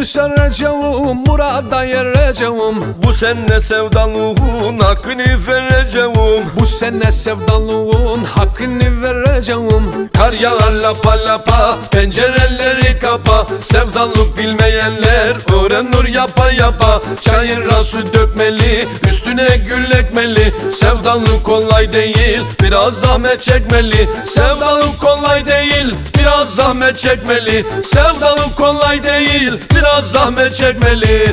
sereceğim, murada yereceğim. Bu sene sevdalığın hakkını vereceğim. Bu sene sevdalığın hakkını vereceğim. Kar yağar lapa lapa, pencereleri kapa. Sevdalık bilmeyenler öğrenir yapa yapa. Çayıra su dökmeli, üstüne gül ekmeli. Sevdalık kolay değil, biraz zahmet çekmeli. Sevdalık kolay değil, biraz zahmet çekmeli. Sevdalık kolay değil, biraz zahmet çekmeli.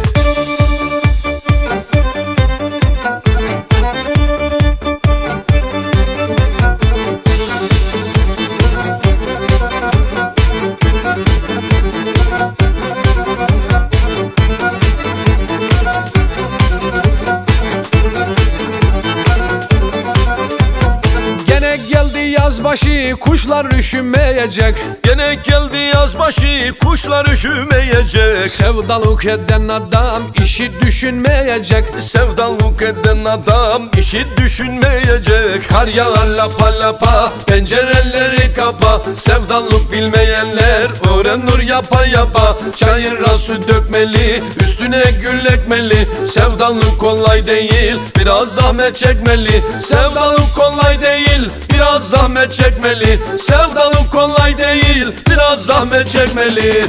Yazbaşı kuşlar üşümeyecek. Gene geldi yazbaşı kuşlar üşümeyecek. Sevdalık eden adam işi düşünmeyecek. Sevdalık eden adam işi düşünmeyecek. Kar yağar lapa lapa, pencereleri kapa. Sevdalık bilmeyenler öğrenir yapa yapa. Çayıra su dökmeli, üstüne gül ekmeli. Sevdalık kolay değil, biraz zahmet çekmeli. Sevdalık kolay değil, biraz zahmet çekmeli. Sevdalık kolay değil, biraz zahmet çekmeli.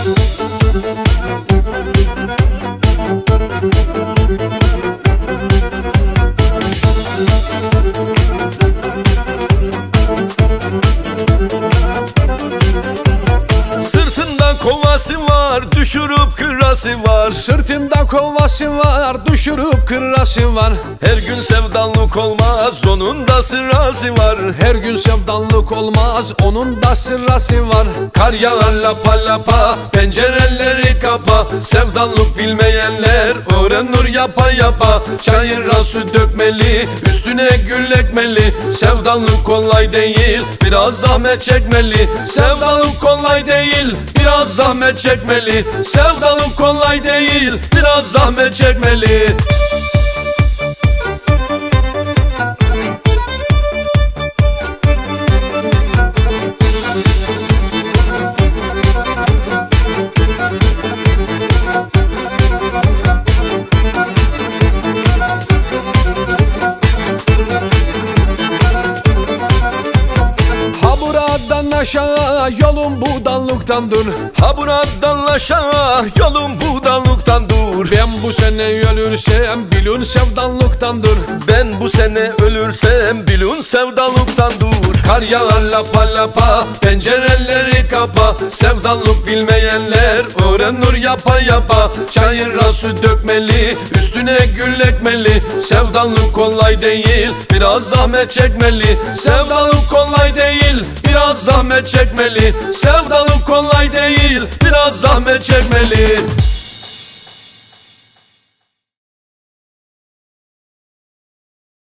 Sırtında kovası var, düşürüp kırası var. Sırtında kovası var, düşürüp kırası var. Her gün sevdalık olmaz, onun da sırası var. Her gün sevdalık olmaz, onun da sırası var. Kar yağar lapa lapa, pencereleri kapa. Sevdalık bilmeyenler öğrenir yapa yapa. Çayıra su dökmeli, üstüne gül ekmeli. Sevdalık kolay değil, biraz zahmet çekmeli. Sevdalık kolay değil, biraz zahmet çekmeli. Sevdalık kolay değil, biraz zahmet çekmeli. Aşağı yolun budanlıktandır. Ha buradan aşağı yolun budanlıktandır. Ben bu sene ölürsem bilun sevdalıktandır. Ben bu sene ölürsem bilun sevdalıktandır. Kar yağar lapa lapa, pencereleri kapa. Sevdalık bilmeyenler öğrenir yapa yapa. Çayıra su dökmeli, üstüne gül ekmeli. Sevdalık kolay değil, biraz zahmet çekmeli. Sevdalık kolay değil, biraz zahmet çekmeli. Sevdalık kolay değil, biraz zahmet çekmeli.